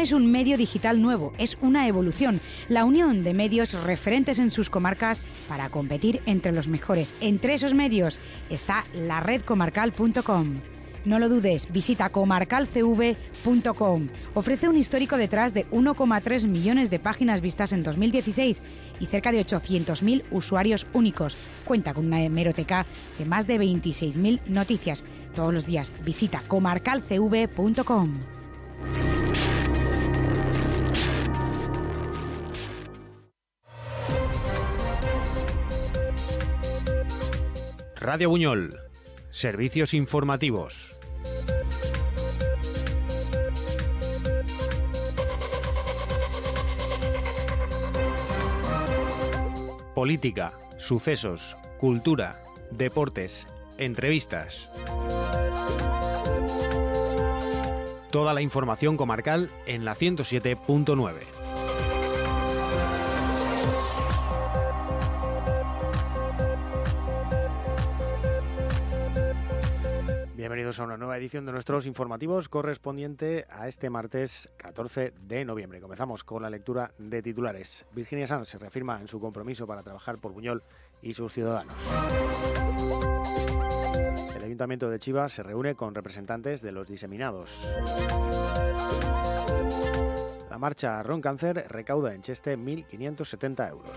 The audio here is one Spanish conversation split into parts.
es un medio digital nuevo, es una evolución, la unión de medios referentes en sus comarcas para competir entre los mejores. Entre esos medios está la redcomarcal.com. No lo dudes, visita comarcalcv.com. Ofrece un histórico detrás de 1,3 millones de páginas vistas en 2016 y cerca de 800.000 usuarios únicos. Cuenta con una hemeroteca de más de 26.000 noticias. Todos los días visita comarcalcv.com. Radio Buñol. Servicios informativos. Política, sucesos, cultura, deportes, entrevistas. Toda la información comarcal en la 107.9. Bienvenidos a una nueva edición de nuestros informativos correspondiente a este martes 14 de noviembre. Comenzamos con la lectura de titulares. Virginia Sanz se reafirma en su compromiso para trabajar por Buñol y sus ciudadanos. El Ayuntamiento de Chiva se reúne con representantes de los diseminados. La marcha Ron Cáncer recauda en Cheste 1.570 euros.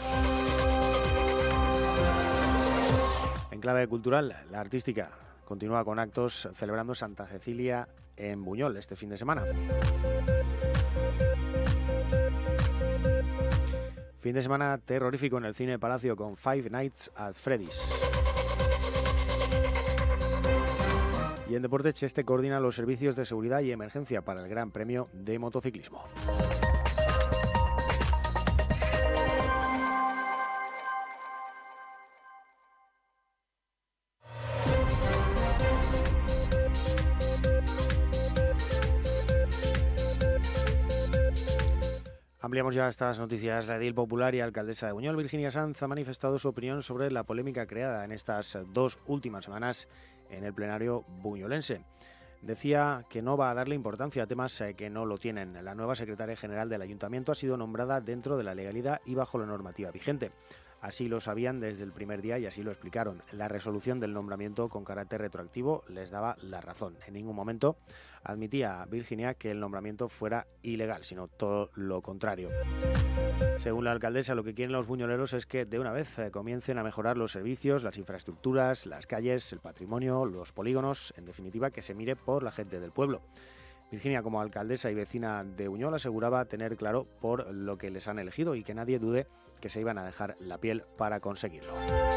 En clave cultural, la artística continúa con actos celebrando Santa Cecilia en Buñol este fin de semana. Fin de semana terrorífico en el Cine Palacio con Five Nights at Freddy's. Y en deporte, Cheste coordina los servicios de seguridad y emergencia para el Gran Premio de Motociclismo. Ampliamos ya estas noticias. La edil popular y alcaldesa de Buñol, Virginia Sanz, ha manifestado su opinión sobre la polémica creada en estas dos últimas semanas en el plenario buñolense. Decía que no va a darle importancia a temas que no lo tienen. La nueva secretaria general del ayuntamiento ha sido nombrada dentro de la legalidad y bajo la normativa vigente. Así lo sabían desde el primer día y así lo explicaron. La resolución del nombramiento con carácter retroactivo les daba la razón. En ningún momento admitía Virginia que el nombramiento fuera ilegal, sino todo lo contrario. Según la alcaldesa, lo que quieren los buñoleros es que de una vez comiencen a mejorar los servicios, las infraestructuras, las calles, el patrimonio, los polígonos, en definitiva que se mire por la gente del pueblo. Virginia, como alcaldesa y vecina de Buñol, aseguraba tener claro por lo que les han elegido y que nadie dude que se iban a dejar la piel para conseguirlo.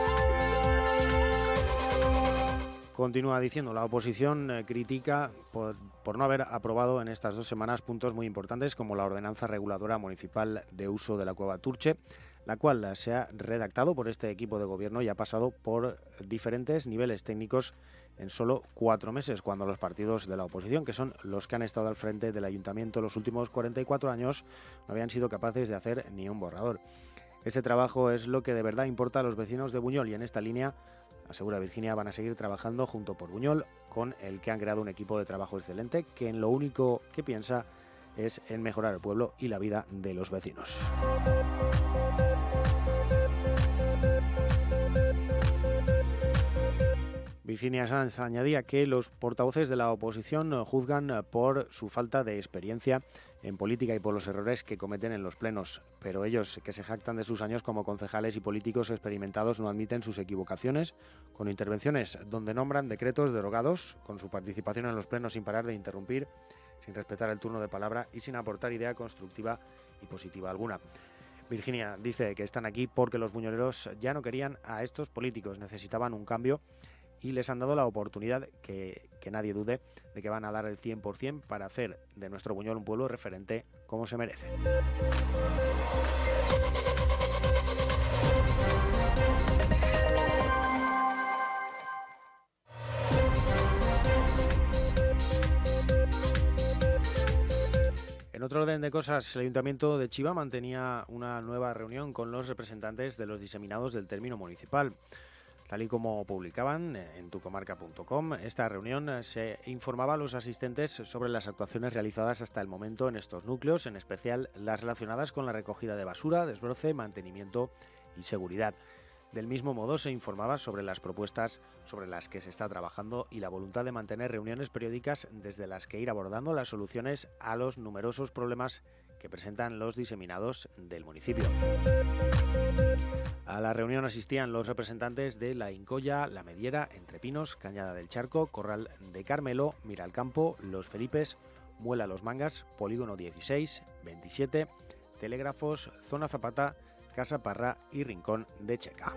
Continúa diciendo, la oposición critica por no haber aprobado en estas 2 semanas puntos muy importantes como la ordenanza reguladora municipal de uso de la cueva Turche, la cual se ha redactado por este equipo de gobierno y ha pasado por diferentes niveles técnicos en solo 4 meses, cuando los partidos de la oposición, que son los que han estado al frente del ayuntamiento los últimos 44 años, no habían sido capaces de hacer ni un borrador. Este trabajo es lo que de verdad importa a los vecinos de Buñol y en esta línea, asegura Virginia, van a seguir trabajando junto por Buñol, con el que han creado un equipo de trabajo excelente que en lo único que piensa es en mejorar el pueblo y la vida de los vecinos. Virginia Sanz añadía que los portavoces de la oposición juzgan por su falta de experiencia en política y por los errores que cometen en los plenos, pero ellos, que se jactan de sus años como concejales y políticos experimentados, no admiten sus equivocaciones, con intervenciones donde nombran decretos derogados, con su participación en los plenos sin parar de interrumpir, sin respetar el turno de palabra y sin aportar idea constructiva y positiva alguna. Virginia dice que están aquí porque los buñoleros ya no querían a estos políticos, necesitaban un cambio y les han dado la oportunidad, que nadie dude, de que van a dar el 100% para hacer de nuestro Buñol un pueblo referente como se merece. En otro orden de cosas, el Ayuntamiento de Chiva mantenía una nueva reunión con los representantes de los diseminados del término municipal. Tal y como publicaban en tucomarca.com, esta reunión se informaba a los asistentes sobre las actuaciones realizadas hasta el momento en estos núcleos, en especial las relacionadas con la recogida de basura, desbroce, mantenimiento y seguridad. Del mismo modo, se informaba sobre las propuestas sobre las que se está trabajando y la voluntad de mantener reuniones periódicas desde las que ir abordando las soluciones a los numerosos problemas que presentan los diseminados del municipio. A la reunión asistían los representantes de La Incoya, La Mediera, Entre Pinos, Cañada del Charco, Corral de Carmelo, Miralcampo, Los Felipes, Muela Los Mangas, Polígono 16, 27, Telégrafos, Zona Zapata, Casa Parra y Rincón de Checa.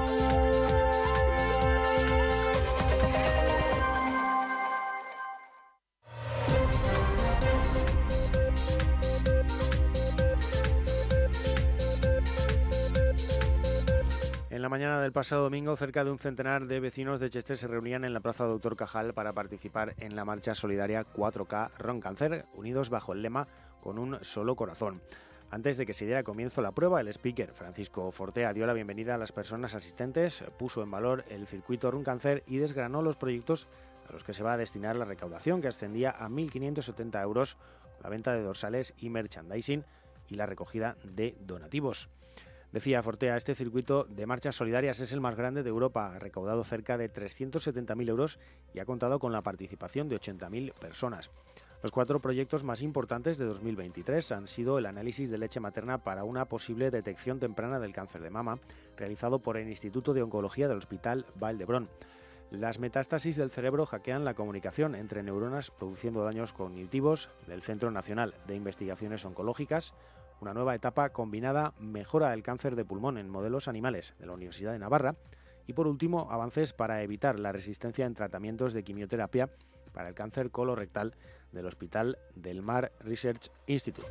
En la mañana del pasado domingo, cerca de un centenar de vecinos de Cheste se reunían en la Plaza Doctor Cajal para participar en la marcha solidaria 4K Roncáncer, unidos bajo el lema Con un solo corazón. Antes de que se diera comienzo la prueba, el speaker Francisco Fortea dio la bienvenida a las personas asistentes, puso en valor el circuito Roncáncer y desgranó los proyectos a los que se va a destinar la recaudación, que ascendía a 1.570 euros, la venta de dorsales y merchandising y la recogida de donativos. Decía Fortea, este circuito de marchas solidarias es el más grande de Europa, ha recaudado cerca de 370.000 euros y ha contado con la participación de 80.000 personas. Los 4 proyectos más importantes de 2023 han sido el análisis de leche materna para una posible detección temprana del cáncer de mama, realizado por el Instituto de Oncología del Hospital Vall d'Hebron. Las metástasis del cerebro hackean la comunicación entre neuronas, produciendo daños cognitivos del Centro Nacional de Investigaciones Oncológicas. Una nueva etapa combinada mejora el cáncer de pulmón en modelos animales de la Universidad de Navarra. Y por último, avances para evitar la resistencia en tratamientos de quimioterapia para el cáncer colorectal del Hospital del Mar Research Institute.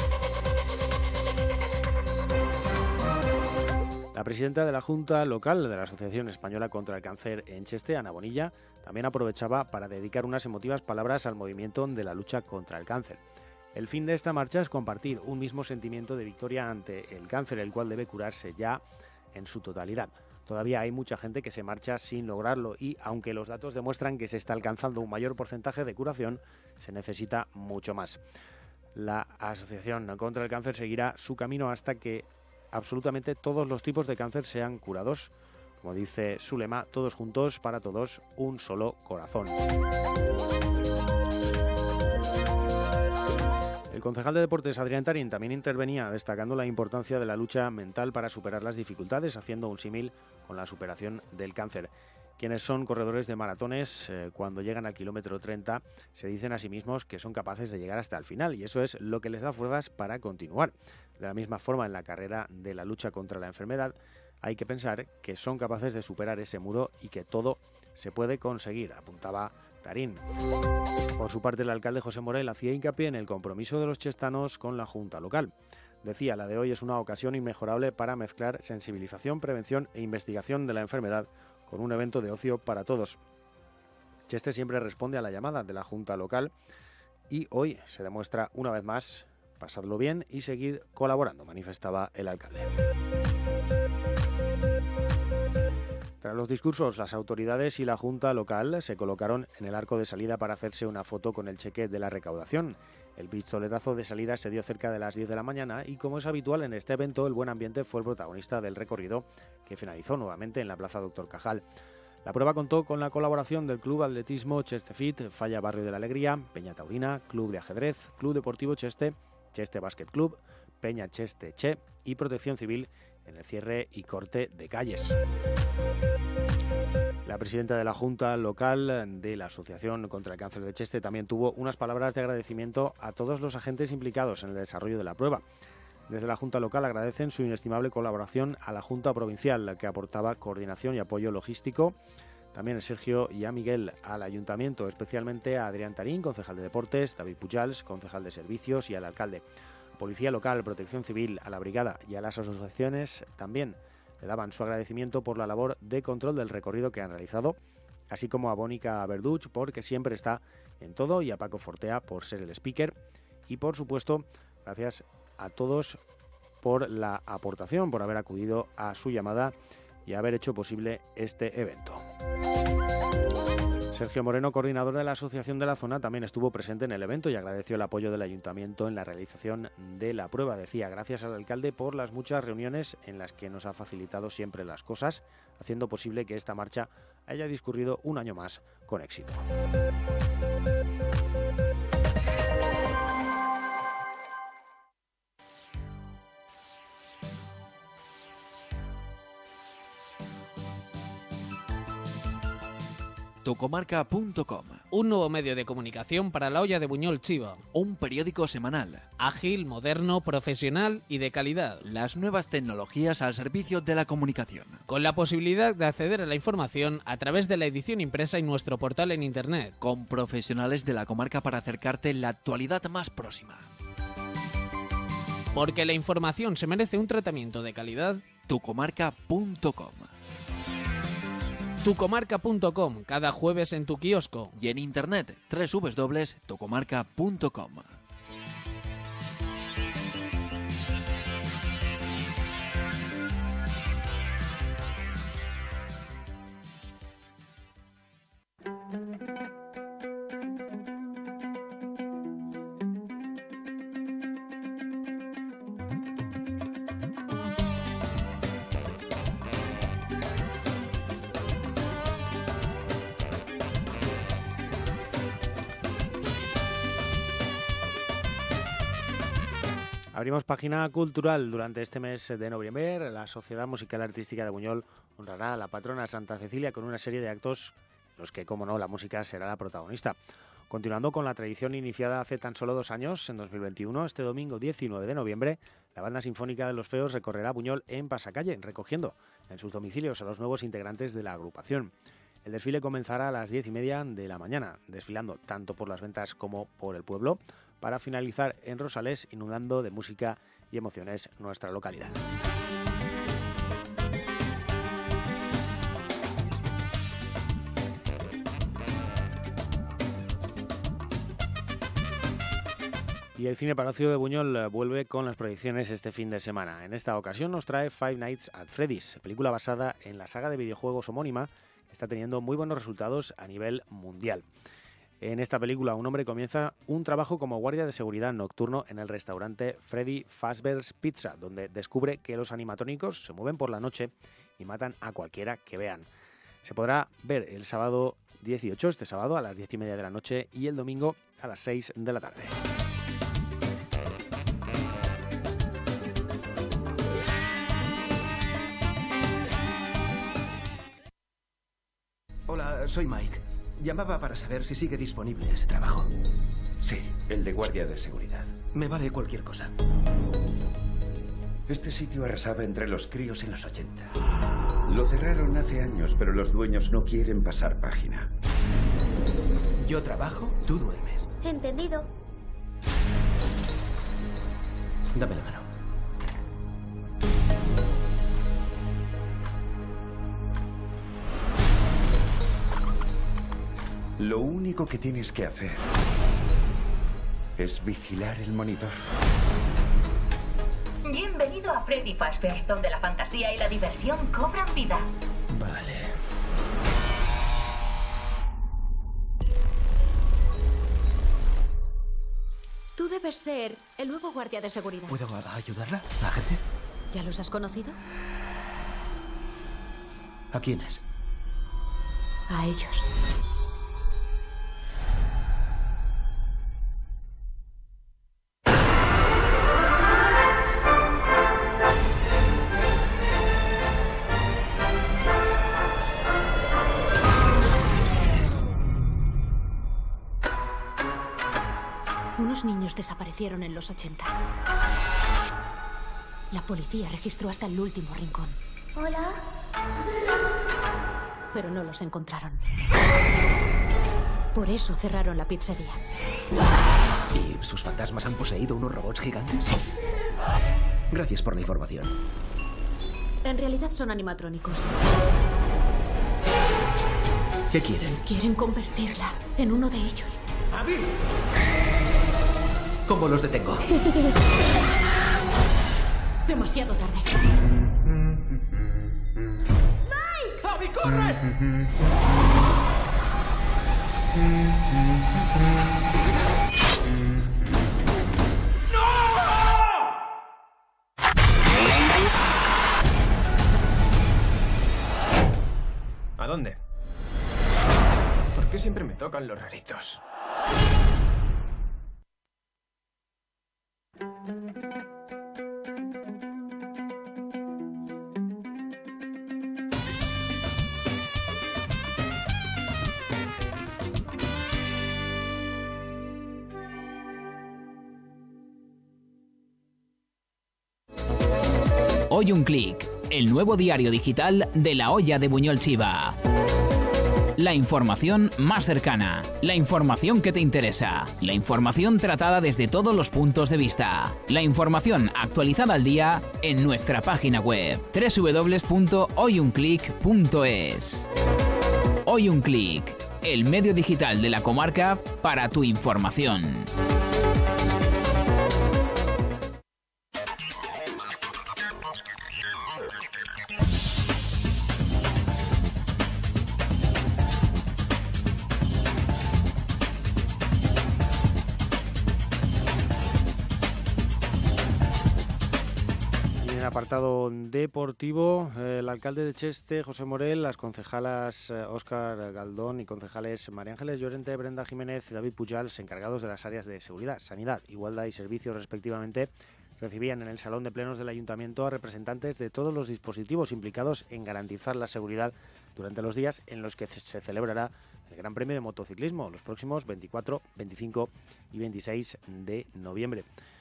La presidenta de la Junta Local de la Asociación Española contra el Cáncer en Cheste, Ana Bonilla, también aprovechaba para dedicar unas emotivas palabras al movimiento de la lucha contra el cáncer. El fin de esta marcha es compartir un mismo sentimiento de victoria ante el cáncer, el cual debe curarse ya en su totalidad. Todavía hay mucha gente que se marcha sin lograrlo y, aunque los datos demuestran que se está alcanzando un mayor porcentaje de curación, se necesita mucho más. La Asociación contra el Cáncer seguirá su camino hasta que absolutamente todos los tipos de cáncer sean curados. Como dice su lema, todos juntos, para todos, un solo corazón. El concejal de Deportes, Adrián Tarín, también intervenía destacando la importancia de la lucha mental para superar las dificultades, haciendo un símil con la superación del cáncer. Quienes son corredores de maratones, cuando llegan al kilómetro 30, se dicen a sí mismos que son capaces de llegar hasta el final y eso es lo que les da fuerzas para continuar. De la misma forma, en la carrera de la lucha contra la enfermedad, hay que pensar que son capaces de superar ese muro y que todo se puede conseguir, apuntaba Tarín. Por su parte, el alcalde José Morel hacía hincapié en el compromiso de los chestanos con la Junta Local. Decía, la de hoy es una ocasión inmejorable para mezclar sensibilización, prevención e investigación de la enfermedad con un evento de ocio para todos. Cheste siempre responde a la llamada de la Junta Local y hoy se demuestra una vez más, pasadlo bien y seguid colaborando, manifestaba el alcalde. Tras los discursos, las autoridades y la Junta Local se colocaron en el arco de salida para hacerse una foto con el cheque de la recaudación. El pistoletazo de salida se dio cerca de las 10 de la mañana y, como es habitual en este evento, el buen ambiente fue el protagonista del recorrido, que finalizó nuevamente en la Plaza Doctor Cajal. La prueba contó con la colaboración del Club Atletismo Cheste Fit, Falla Barrio de la Alegría, Peña Taurina, Club de Ajedrez, Club Deportivo Cheste, Cheste Basket Club, Peña Cheste Che y Protección Civil en el cierre y corte de calles. La presidenta de la Junta Local de la Asociación contra el Cáncer de Cheste también tuvo unas palabras de agradecimiento a todos los agentes implicados en el desarrollo de la prueba. Desde la Junta Local agradecen su inestimable colaboración a la Junta Provincial, que aportaba coordinación y apoyo logístico. También a Sergio y a Miguel, al Ayuntamiento, especialmente a Adrián Tarín, concejal de Deportes, David Pujals, concejal de Servicios, y al alcalde. Policía Local, Protección Civil, a la Brigada y a las asociaciones también le daban su agradecimiento por la labor de control del recorrido que han realizado, así como a Mónica Verduch, porque siempre está en todo, y a Paco Fortea por ser el speaker. Y por supuesto, gracias a todos por la aportación, por haber acudido a su llamada y haber hecho posible este evento. Sergio Moreno, coordinador de la Asociación de la Zona, también estuvo presente en el evento y agradeció el apoyo del Ayuntamiento en la realización de la prueba. Decía, gracias al alcalde por las muchas reuniones en las que nos ha facilitado siempre las cosas, haciendo posible que esta marcha haya discurrido un año más con éxito. Tucomarca.com. Un nuevo medio de comunicación para la olla de Buñol Chiva. Un periódico semanal. Ágil, moderno, profesional y de calidad. Las nuevas tecnologías al servicio de la comunicación. Con la posibilidad de acceder a la información a través de la edición impresa y nuestro portal en internet. Con profesionales de la comarca para acercarte la actualidad más próxima. Porque la información se merece un tratamiento de calidad. Tucomarca.com. Tucomarca.com, cada jueves en tu kiosco. Y en internet, www.tucomarca.com. Abrimos página cultural. Durante este mes de noviembre, la Sociedad Musical Artística de Buñol honrará a la patrona Santa Cecilia con una serie de actos en los que, como no, la música será la protagonista. Continuando con la tradición iniciada hace tan solo 2 años, en 2021, este domingo 19 de noviembre, la Banda Sinfónica de los Feos recorrerá Buñol en pasacalle, recogiendo en sus domicilios a los nuevos integrantes de la agrupación. El desfile comenzará a las 10:30 de la mañana, desfilando tanto por las ventas como por el pueblo, para finalizar en Rosales, inundando de música y emociones nuestra localidad. Y el Cine Palacio de Buñol vuelve con las proyecciones este fin de semana. En esta ocasión nos trae Five Nights at Freddy's, película basada en la saga de videojuegos homónima, que está teniendo muy buenos resultados a nivel mundial. En esta película, un hombre comienza un trabajo como guardia de seguridad nocturno en el restaurante Freddy Fazbear's Pizza, donde descubre que los animatrónicos se mueven por la noche y matan a cualquiera que vean. Se podrá ver el sábado 18, este sábado, a las 10:30 de la noche y el domingo a las 6 de la tarde. Hola, soy Mike. Llamaba para saber si sigue disponible ese trabajo. Sí, el de guardia de seguridad. Me vale cualquier cosa. Este sitio arrasaba entre los críos en los 80. Lo cerraron hace años, pero los dueños no quieren pasar página. Yo trabajo, tú duermes. Entendido. Dame la mano. Lo único que tienes que hacer es vigilar el monitor. Bienvenido a Freddy Fazbear's, donde la fantasía y la diversión cobran vida. Vale. Tú debes ser el nuevo guardia de seguridad. ¿Puedo ayudarla? ¿A gente? ¿Ya los has conocido? ¿A quiénes? A ellos. Unos niños desaparecieron en los 80. La policía registró hasta el último rincón. Hola. Pero no los encontraron. Por eso cerraron la pizzería. ¿Y sus fantasmas han poseído unos robots gigantes? Gracias por la información. En realidad son animatrónicos. ¿Qué quieren? Quieren convertirla en uno de ellos. ¡Abby! ¿Cómo los detengo? Demasiado tarde. ¡Javi, corre! ¿A dónde? ¿Por qué siempre me tocan los raritos? Hoy un clic, el nuevo diario digital de La Olla de Buñol Chiva. La información más cercana, la información que te interesa, la información tratada desde todos los puntos de vista, la información actualizada al día en nuestra página web www.hoyunclick.es. Hoy un clic, el medio digital de la comarca para tu información. Apartado deportivo, el alcalde de Cheste, José Morel, las concejalas Óscar Galdón y concejales María Ángeles Llorente, Brenda Jiménez y David Pujals, encargados de las áreas de seguridad, sanidad, igualdad y servicios respectivamente, recibían en el Salón de Plenos del Ayuntamiento a representantes de todos los dispositivos implicados en garantizar la seguridad durante los días en los que se celebrará el Gran Premio de Motociclismo, los próximos 24, 25 y 26 de noviembre.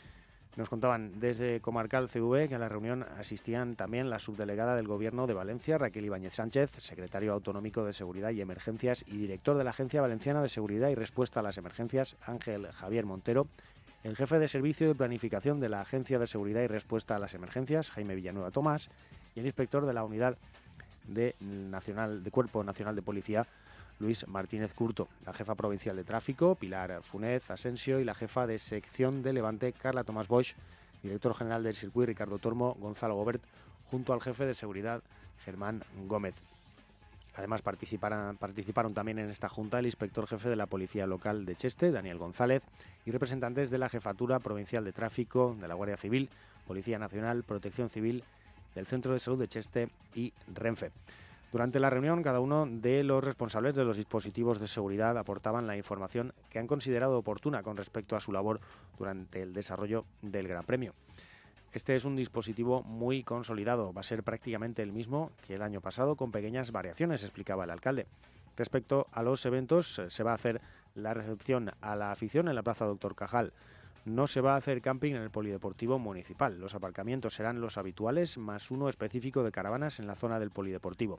Nos contaban desde Comarcal CV que a la reunión asistían también la subdelegada del Gobierno de Valencia, Raquel Ibáñez Sánchez, secretario autonómico de Seguridad y Emergencias y director de la Agencia Valenciana de Seguridad y Respuesta a las Emergencias, Ángel Javier Montero, el jefe de Servicio de Planificación de la Agencia de Seguridad y Respuesta a las Emergencias, Jaime Villanueva Tomás, y el inspector de la Unidad de Cuerpo Nacional de Policía, Luis Martínez Curto, la jefa provincial de tráfico, Pilar Funez Asensio, y la jefa de sección de Levante, Carla Tomás Boix, director general del Circuit, Ricardo Tormo, Gonzalo Gobert, junto al jefe de seguridad, Germán Gómez. Además participaron también en esta junta el inspector jefe de la Policía Local de Cheste, Daniel González, y representantes de la Jefatura Provincial de Tráfico, de la Guardia Civil, Policía Nacional, Protección Civil, del Centro de Salud de Cheste y Renfe. Durante la reunión, cada uno de los responsables de los dispositivos de seguridad aportaban la información que han considerado oportuna con respecto a su labor durante el desarrollo del Gran Premio. Este es un dispositivo muy consolidado, va a ser prácticamente el mismo que el año pasado, con pequeñas variaciones, explicaba el alcalde. Respecto a los eventos, se va a hacer la recepción a la afición en la Plaza Doctor Cajal. No se va a hacer camping en el Polideportivo Municipal. Los aparcamientos serán los habituales, más uno específico de caravanas en la zona del Polideportivo.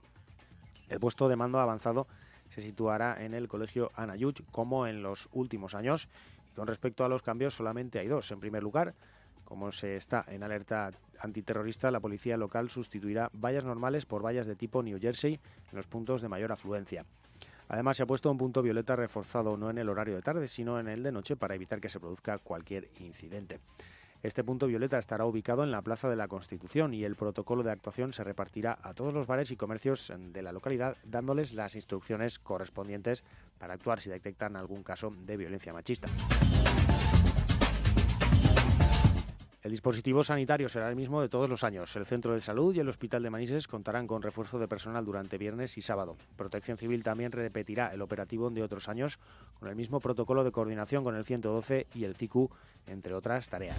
El puesto de mando avanzado se situará en el Colegio Anayuch, como en los últimos años. Con respecto a los cambios, solamente hay dos. En primer lugar, como se está en alerta antiterrorista, la policía local sustituirá vallas normales por vallas de tipo New Jersey en los puntos de mayor afluencia. Además, se ha puesto un punto violeta reforzado no en el horario de tarde, sino en el de noche, para evitar que se produzca cualquier incidente. Este punto violeta estará ubicado en la Plaza de la Constitución y el protocolo de actuación se repartirá a todos los bares y comercios de la localidad, dándoles las instrucciones correspondientes para actuar si detectan algún caso de violencia machista. El dispositivo sanitario será el mismo de todos los años. El Centro de Salud y el Hospital de Manises contarán con refuerzo de personal durante viernes y sábado. Protección Civil también repetirá el operativo de otros años con el mismo protocolo de coordinación con el 112 y el CICU, entre otras tareas.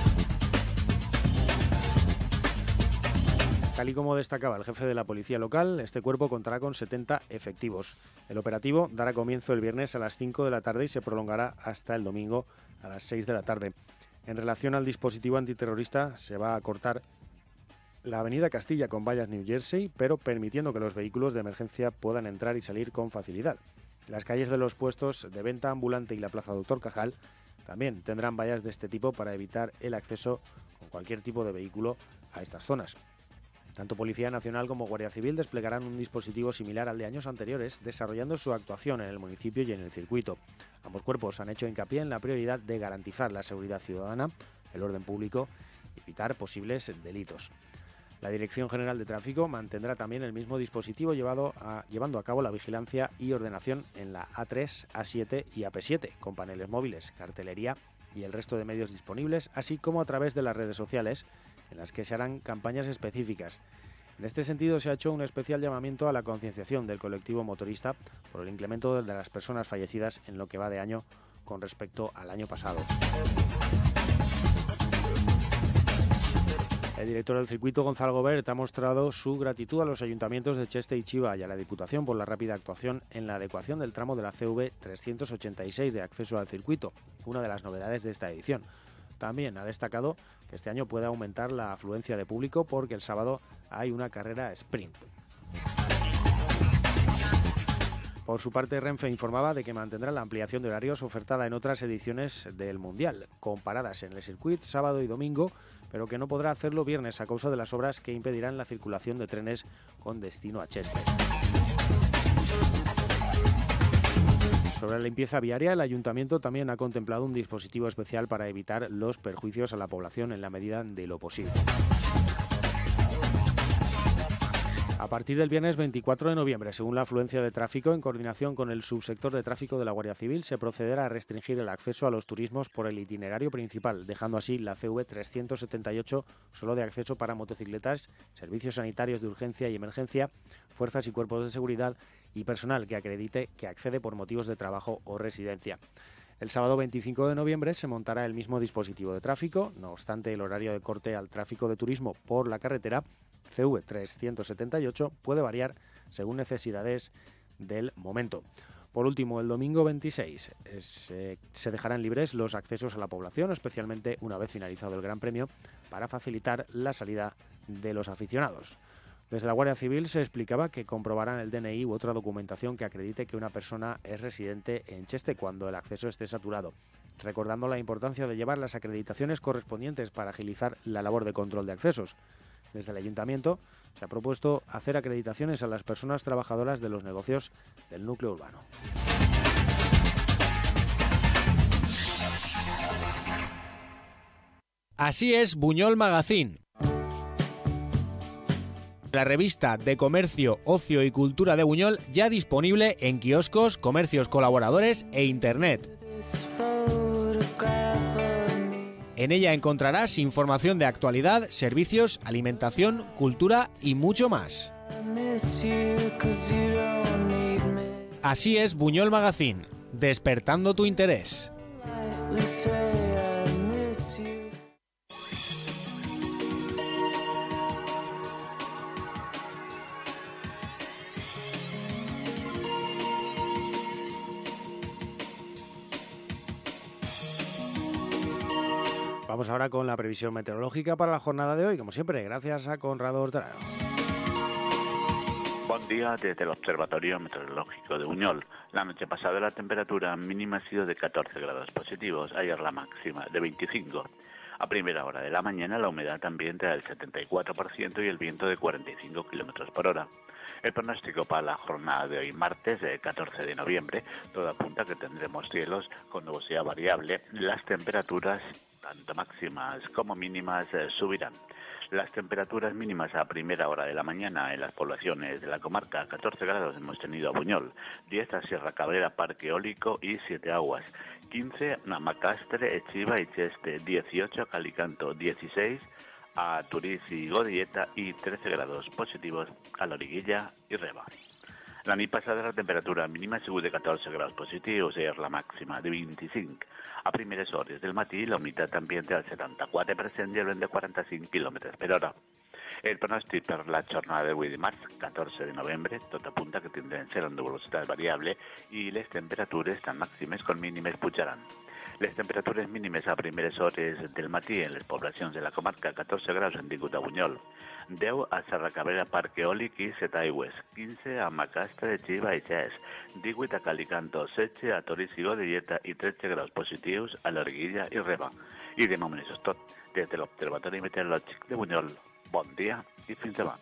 Tal y como destacaba el jefe de la policía local, este cuerpo contará con 70 efectivos. El operativo dará comienzo el viernes a las 5 de la tarde y se prolongará hasta el domingo a las 6 de la tarde. En relación al dispositivo antiterrorista, se va a cortar la avenida Castilla con vallas New Jersey, pero permitiendo que los vehículos de emergencia puedan entrar y salir con facilidad. Las calles de los puestos de venta ambulante y la Plaza Doctor Cajal también tendrán vallas de este tipo para evitar el acceso con cualquier tipo de vehículo a estas zonas. Tanto Policía Nacional como Guardia Civil desplegarán un dispositivo similar al de años anteriores, desarrollando su actuación en el municipio y en el circuito. Ambos cuerpos han hecho hincapié en la prioridad de garantizar la seguridad ciudadana, el orden público y evitar posibles delitos. La Dirección General de Tráfico mantendrá también el mismo dispositivo llevando a cabo la vigilancia y ordenación en la A3, A7 y AP7, con paneles móviles, cartelería y el resto de medios disponibles, así como a través de las redes sociales, en las que se harán campañas específicas. En este sentido, se ha hecho un especial llamamiento a la concienciación del colectivo motorista por el incremento de las personas fallecidas en lo que va de año con respecto al año pasado. El director del circuito, Gonzalo Gobert, ha mostrado su gratitud a los ayuntamientos de Cheste y Chiva y a la Diputación por la rápida actuación en la adecuación del tramo de la CV 386 de acceso al circuito, una de las novedades de esta edición. También ha destacado que este año puede aumentar la afluencia de público porque el sábado hay una carrera sprint. Por su parte, Renfe informaba de que mantendrá la ampliación de horarios ofertada en otras ediciones del Mundial, con paradas en el circuit sábado y domingo, pero que no podrá hacerlo viernes a causa de las obras que impedirán la circulación de trenes con destino a Cheste. Sobre la limpieza viaria, el Ayuntamiento también ha contemplado un dispositivo especial para evitar los perjuicios a la población en la medida de lo posible. A partir del viernes 24 de noviembre, según la afluencia de tráfico, en coordinación con el subsector de tráfico de la Guardia Civil, se procederá a restringir el acceso a los turismos por el itinerario principal, dejando así la CV 378 solo de acceso para motocicletas, servicios sanitarios de urgencia y emergencia, fuerzas y cuerpos de seguridad y personal que acredite que accede por motivos de trabajo o residencia. El sábado 25 de noviembre se montará el mismo dispositivo de tráfico, no obstante el horario de corte al tráfico de turismo por la carretera CV 378 puede variar según necesidades del momento. Por último, el domingo 26 se dejarán libres los accesos a la población, especialmente una vez finalizado el Gran Premio, para facilitar la salida de los aficionados. Desde la Guardia Civil se explicaba que comprobarán el DNI u otra documentación que acredite que una persona es residente en Cheste cuando el acceso esté saturado, recordando la importancia de llevar las acreditaciones correspondientes para agilizar la labor de control de accesos. Desde el Ayuntamiento se ha propuesto hacer acreditaciones a las personas trabajadoras de los negocios del núcleo urbano. Así es Buñol Magazine, la revista de comercio, ocio y cultura de Buñol, ya disponible en kioscos, comercios colaboradores e internet. En ella encontrarás información de actualidad, servicios, alimentación, cultura y mucho más. Así es Buñol Magazine, despertando tu interés. Vamos ahora con la previsión meteorológica para la jornada de hoy, como siempre, gracias a Conrado Hortelano. Buen día desde el Observatorio Meteorológico de Buñol. La noche pasada la temperatura mínima ha sido de 14 grados positivos, ayer la máxima de 25. A primera hora de la mañana la humedad ambiente era del 74% y el viento de 45 km por hora. El pronóstico para la jornada de hoy, martes, 14 de noviembre, todo apunta a que tendremos cielos con nubosidad variable. Las temperaturas, tanto máximas como mínimas, subirán. Las temperaturas mínimas a primera hora de la mañana en las poblaciones de la comarca, 14 grados hemos tenido a Buñol, 10 a Sierra Cabrera, Parque Eólico y Siete Aguas, 15 a Macastre, Echiva y Cheste, 18 a Calicanto, 16 a Turís y Godelleta y 13 grados positivos a Loriguilla y Reba. La nit passada la temperatura mínima ha sigut de 14 graus positius i la màxima de 25. A primeres hores del matí la humitat ambient del 74% i el vent de 45 km per hora. El pronòstic per la jornada d'avui dimarts, 14 de novembre, tot apunta que tindrem cel amb velocitat variable i les temperatures tant màximes com mínimes pujaran. Les temperatures mínimes a primeres hores del matí en les poblacions de la comarca, 14 graus han tingut a Buñol, 10 a Serra Cabrera, Parc Eòlic i Setaigües, 15 a Macastre, Xiva i Xès, 18 a Calicanto, 16 a Torís i Godelleta i 13 graus positius a l'Orguilla i Reba. I de moment això és tot. Des de l'Observatori Meteorològic de Buñol, bon dia i fins demà.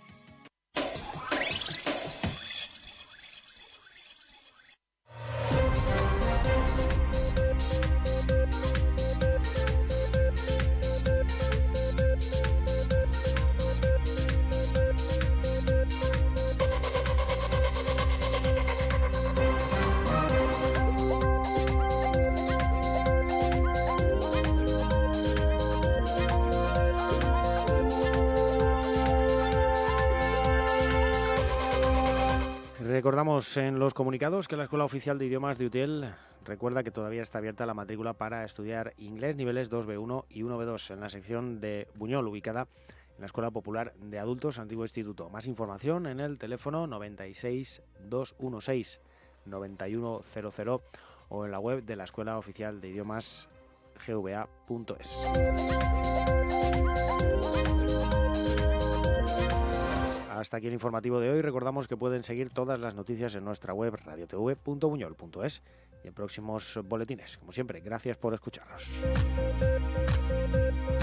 Recordamos en los comunicados que la Escuela Oficial de Idiomas de UTEL recuerda que todavía está abierta la matrícula para estudiar inglés niveles 2B1 y 1B2 en la sección de Buñol, ubicada en la Escuela Popular de Adultos Antiguo Instituto. Más información en el teléfono 96 216 9100 o en la web de la Escuela Oficial de Idiomas gva.es. Hasta aquí el informativo de hoy. Recordamos que pueden seguir todas las noticias en nuestra web radiotv.buñol.es y en próximos boletines. Como siempre, gracias por escucharnos.